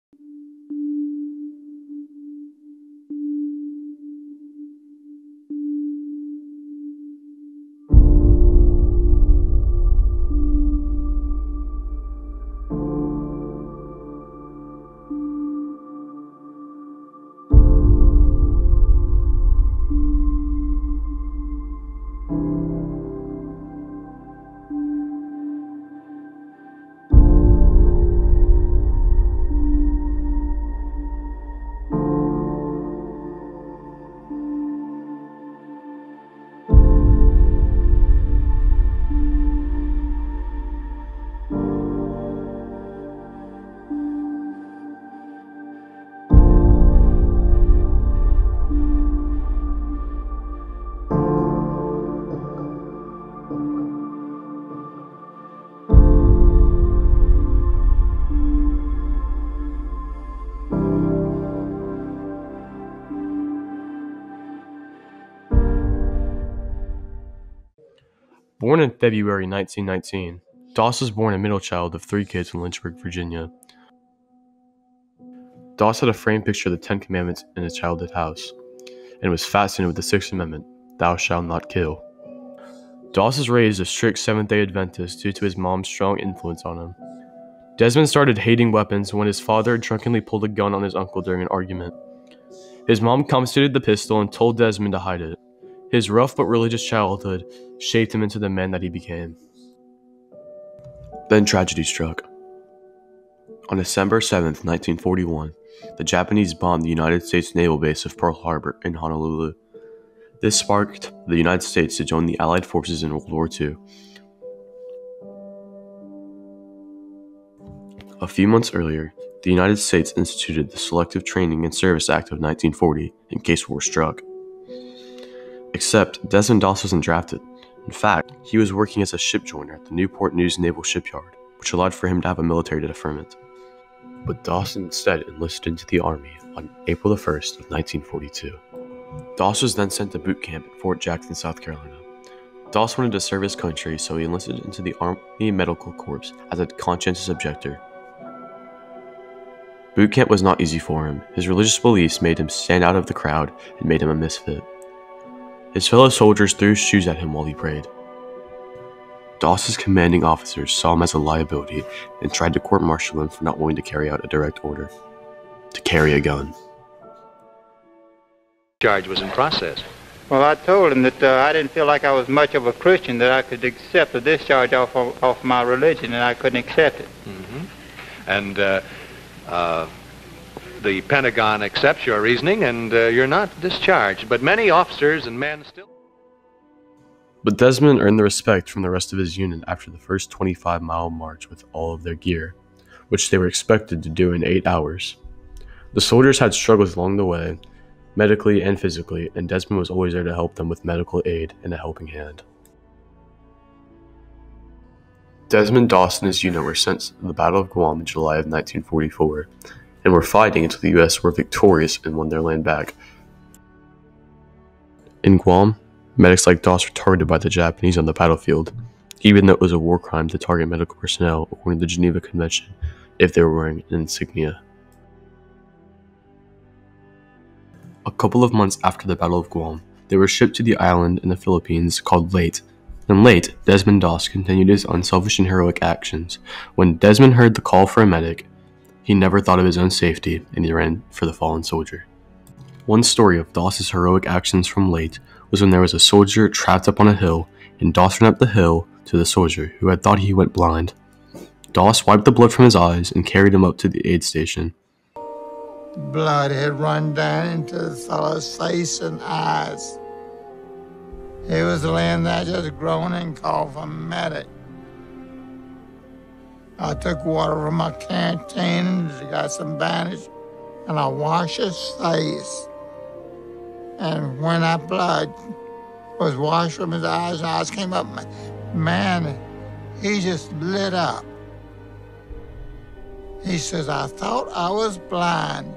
Born in February 1919, Doss was born a middle child of 3 kids in Lynchburg, Virginia. Doss had a framed picture of the Ten Commandments in his childhood house, and was fascinated with the Sixth Amendment, "Thou shalt not kill." Doss was raised a strict Seventh-day Adventist due to his mom's strong influence on him. Desmond started hating weapons when his father drunkenly pulled a gun on his uncle during an argument. His mom confiscated the pistol and told Desmond to hide it. His rough but religious childhood shaped him into the man that he became. Then tragedy struck. On December 7, 1941, the Japanese bombed the United States naval base of Pearl Harbor in Honolulu. This sparked the United States to join the Allied forces in World War II. A few months earlier, the United States instituted the Selective Training and Service Act of 1940 in case war struck. Except Desmond Doss wasn't drafted. In fact, he was working as a ship joiner at the Newport News Naval Shipyard, which allowed for him to have a military deferment. But Doss instead enlisted into the Army on April 1st of 1942. Doss was then sent to boot camp at Fort Jackson, South Carolina. Doss wanted to serve his country, so he enlisted into the Army Medical Corps as a conscientious objector. Boot camp was not easy for him. His religious beliefs made him stand out of the crowd and made him a misfit. His fellow soldiers threw shoes at him while he prayed. Doss's commanding officers saw him as a liability and tried to court-martial him for not wanting to carry out a direct order to carry a gun. Charge was in process. Well, I told him that I didn't feel like I was much of a Christian, that I could accept a discharge off my religion, and I couldn't accept it. Mm-hmm. And the Pentagon accepts your reasoning, and you're not discharged. But many officers and men still... But Desmond earned the respect from the rest of his unit after the first 25-mile march with all of their gear, which they were expected to do in 8 hours. The soldiers had struggles along the way, medically and physically, and Desmond was always there to help them with medical aid and a helping hand. Desmond Doss and his unit were sent to the Battle of Guam in July of 1944, and were fighting until the U.S. were victorious and won their land back. In Guam, medics like Doss were targeted by the Japanese on the battlefield, even though it was a war crime to target medical personnel according to the Geneva Convention if they were wearing an insignia. A couple of months after the Battle of Guam, they were shipped to the island in the Philippines called Leyte. In Leyte, Desmond Doss continued his unselfish and heroic actions. When Desmond heard the call for a medic, he never thought of his own safety, and he ran for the fallen soldier. One story of Doss's heroic actions from Leyte was when there was a soldier trapped up on a hill, and Doss ran up the hill to the soldier, who had thought he went blind. Doss wiped the blood from his eyes and carried him up to the aid station. Blood had run down into the fellow's face and eyes. He was laying there just groaning and called for a medic. I took water from my canteen and got some bandage, and I washed his face. And when that blood was washed from his eyes came up, man, he just lit up. He says, I thought I was blind.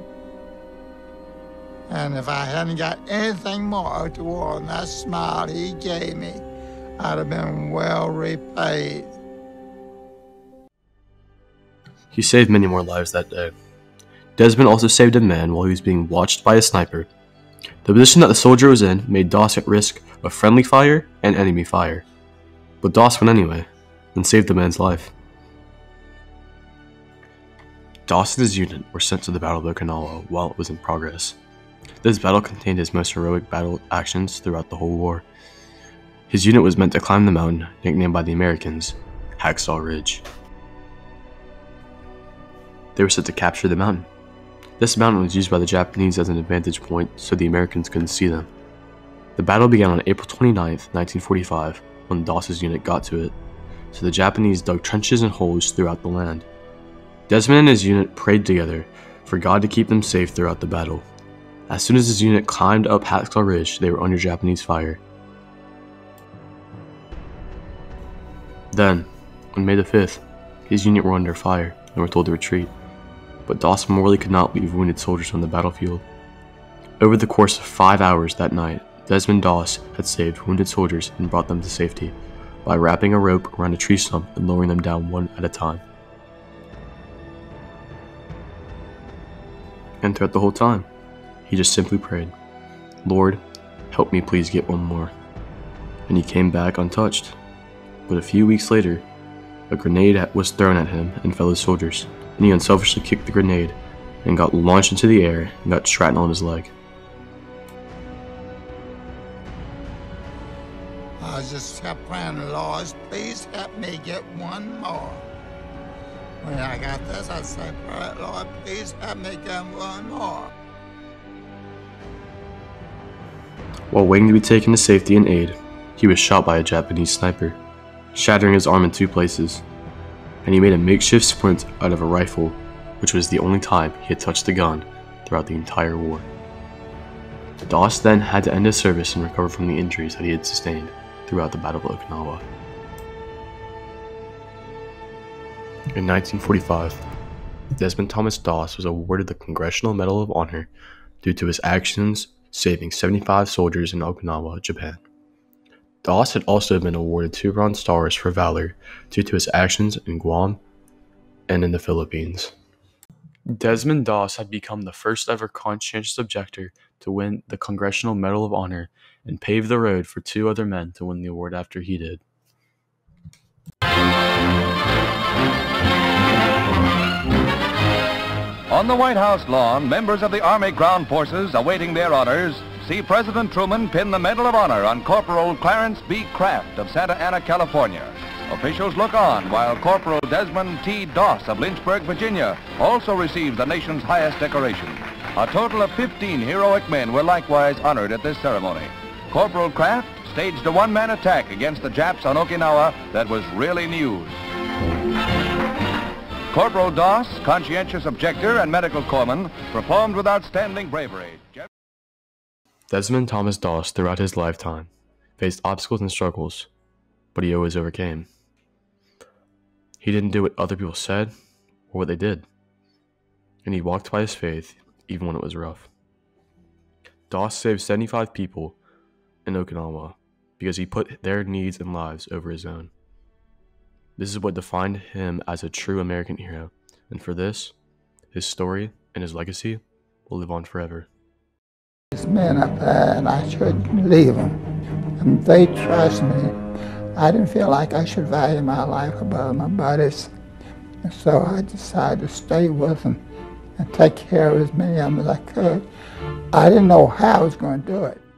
And if I hadn't got anything more toward that smile he gave me, I'd have been well repaid. He saved many more lives that day. Desmond also saved a man while he was being watched by a sniper. The position that the soldier was in made Doss at risk of friendly fire and enemy fire. But Doss went anyway, and saved the man's life. Doss and his unit were sent to the Battle of Okinawa while it was in progress. This battle contained his most heroic battle actions throughout the whole war. His unit was meant to climb the mountain, nicknamed by the Americans Hacksaw Ridge. They were set to capture the mountain. This mountain was used by the Japanese as an vantage point so the Americans couldn't see them. The battle began on April 29, 1945, when Doss's unit got to it, so the Japanese dug trenches and holes throughout the land. Desmond and his unit prayed together for God to keep them safe throughout the battle. As soon as his unit climbed up Hacksaw Ridge, they were under Japanese fire. Then, on May the 5th, his unit were under fire and were told to retreat, but Doss morally could not leave wounded soldiers on the battlefield. Over the course of 5 hours that night, Desmond Doss had saved wounded soldiers and brought them to safety by wrapping a rope around a tree stump and lowering them down one at a time. And throughout the whole time, he just simply prayed, "Lord, help me please get one more." And he came back untouched. But a few weeks later, a grenade was thrown at him and fellow soldiers, and he unselfishly kicked the grenade and got launched into the air and got shrapnel on his leg. I just kept praying, Lord, please help me get one more. When I got this, I said, Lord, please help me get one more. While waiting to be taken to safety and aid, he was shot by a Japanese sniper, shattering his arm in 2 places, and he made a makeshift splint out of a rifle, which was the only time he had touched a gun throughout the entire war. Doss then had to end his service and recover from the injuries that he had sustained throughout the Battle of Okinawa. In 1945, Desmond Thomas Doss was awarded the Congressional Medal of Honor due to his actions saving 75 soldiers in Okinawa, Japan. Doss had also been awarded 2 Bronze Stars for valor due to his actions in Guam and in the Philippines. Desmond Doss had become the first ever conscientious objector to win the Congressional Medal of Honor and paved the road for 2 other men to win the award after he did. On the White House lawn, members of the Army Ground Forces awaiting their honors see President Truman pin the Medal of Honor on Corporal Clarence B. Kraft of Santa Ana, California. Officials look on while Corporal Desmond T. Doss of Lynchburg, Virginia also receives the nation's highest decoration. A total of 15 heroic men were likewise honored at this ceremony. Corporal Kraft staged a one-man attack against the Japs on Okinawa that was really news. Corporal Doss, conscientious objector and medical corpsman, performed with outstanding bravery. Desmond Thomas Doss, throughout his lifetime, faced obstacles and struggles, but he always overcame. He didn't do what other people said or what they did, and he walked by his faith even when it was rough. Doss saved 75 people in Okinawa because he put their needs and lives over his own. This is what defined him as a true American hero, and for this, his story and his legacy will live on forever. This man up there, and I shouldn't leave them. And they trust me. I didn't feel like I should value my life above my buddies. And so I decided to stay with them and take care of as many of them as I could. I didn't know how I was going to do it.